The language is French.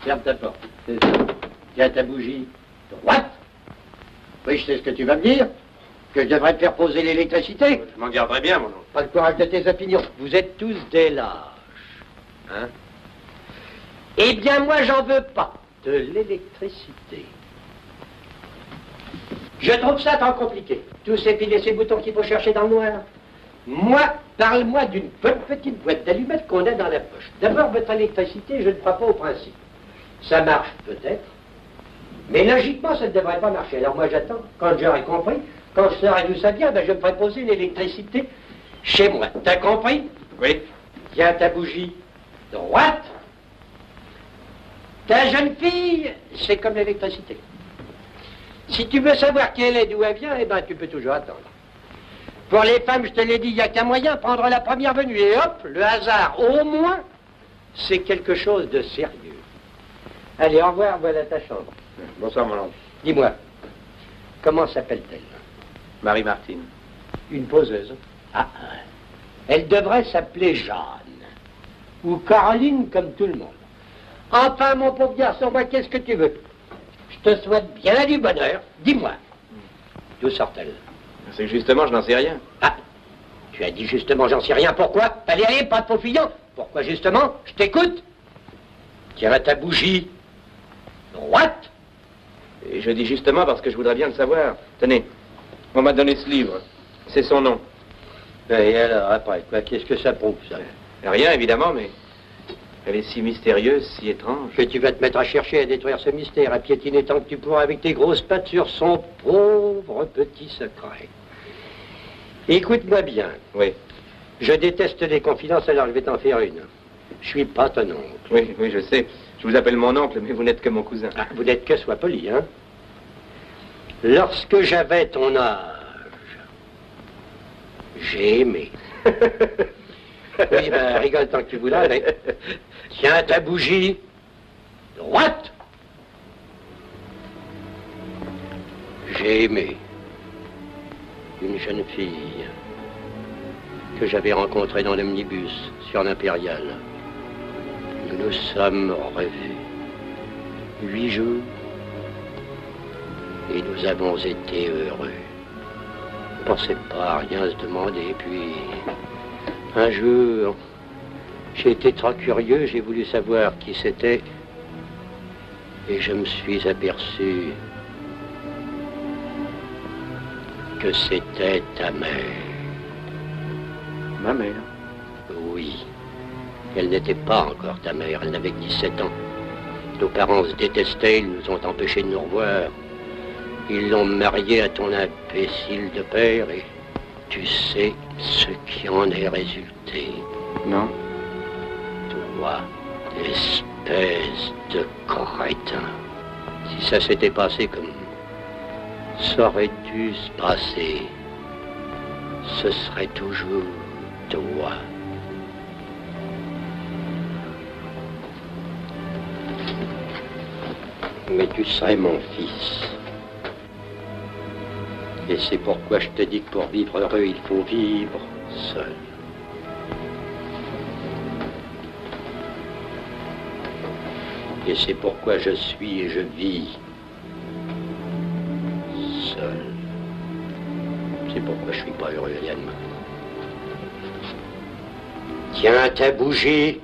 Ferme ta porte. C'est ça. Tiens ta bougie. Droite. Oui, je sais ce que tu vas me dire. Que je devrais te faire poser l'électricité. Je m'en garderai bien, mon oncle. Pas le courage de tes opinions. Vous êtes tous des lâches. Hein? Eh bien, moi, j'en veux pas de l'électricité. Je trouve ça tant compliqué. Tous ces fils et ces boutons qu'il faut chercher dans le noir. Moi, parle-moi d'une bonne petite boîte d'allumettes qu'on a dans la poche. D'abord, votre électricité, je ne crois pas au principe. Ça marche peut-être, mais logiquement, ça ne devrait pas marcher. Alors moi, j'attends. Quand j'aurai compris, quand je saurai d'où ça vient, ben, je me ferai poser l'électricité chez moi. T'as compris? Oui. Tiens ta bougie droite. Ta jeune fille, c'est comme l'électricité. Si tu veux savoir qui elle est, d'où elle vient, eh ben, tu peux toujours attendre. Pour les femmes, je te l'ai dit, il n'y a qu'un moyen, prendre la première venue. Et hop, le hasard, au moins, c'est quelque chose de sérieux. Allez, au revoir, voilà ta chambre. Bonsoir, mon oncle. Dis-moi, comment s'appelle-t-elle? Marie-Martine. Une poseuse. Ah, elle devrait s'appeler Jeanne. Ou Caroline, comme tout le monde. Enfin, mon pauvre garçon, moi, qu'est-ce que tu veux? Je te souhaite bien du bonheur. Dis-moi, d'où sort-elle? C'est que justement, je n'en sais rien. Ah, tu as dit justement, j'en sais rien. Pourquoi? Allez, pas de faux fuyant. Pourquoi justement? Je t'écoute. Tiens à ta bougie. Droite. Et je dis justement parce que je voudrais bien le savoir. Tenez, on m'a donné ce livre. C'est son nom. Et alors, après, quoi, qu'est-ce que ça prouve, ça? Rien, évidemment, mais elle est si mystérieuse, si étrange. Que tu vas te mettre à chercher à détruire ce mystère, à piétiner tant que tu pourras avec tes grosses pattes sur son pauvre petit secret. Écoute-moi bien. Oui. Je déteste les confidences, alors je vais t'en faire une. Je suis pas ton oncle. Oui, oui, je sais. Je vous appelle mon oncle, mais vous n'êtes que mon cousin. Ah, vous n'êtes que sois poli, hein? Lorsque j'avais ton âge, j'ai aimé. Oui, ben, rigole tant que tu voudras, mais... Tiens ta bougie. Droite. J'ai aimé une jeune fille que j'avais rencontrée dans l'omnibus sur l'Impériale. Nous nous sommes revus 8 jours et nous avons été heureux. On ne pensait pas à rien se demander, puis un jour, j'ai été trop curieux, j'ai voulu savoir qui c'était et je me suis aperçu que c'était ta mère. Ma mère? Oui. Elle n'était pas encore ta mère, elle n'avait que 17 ans. Nos parents se détestaient, ils nous ont empêchés de nous revoir. Ils l'ont mariée à ton imbécile de père et tu sais ce qui en est résulté. Non. Toi, espèce de crétin. Si ça s'était passé comme ça aurait dû se passer, ce serait toujours toi. Mais tu serais mon fils. Et c'est pourquoi je te dis que pour vivre heureux, il faut vivre seul. Et c'est pourquoi je suis et je vis seul. C'est pourquoi je suis pas heureux, Eliane. Tiens ta bougie.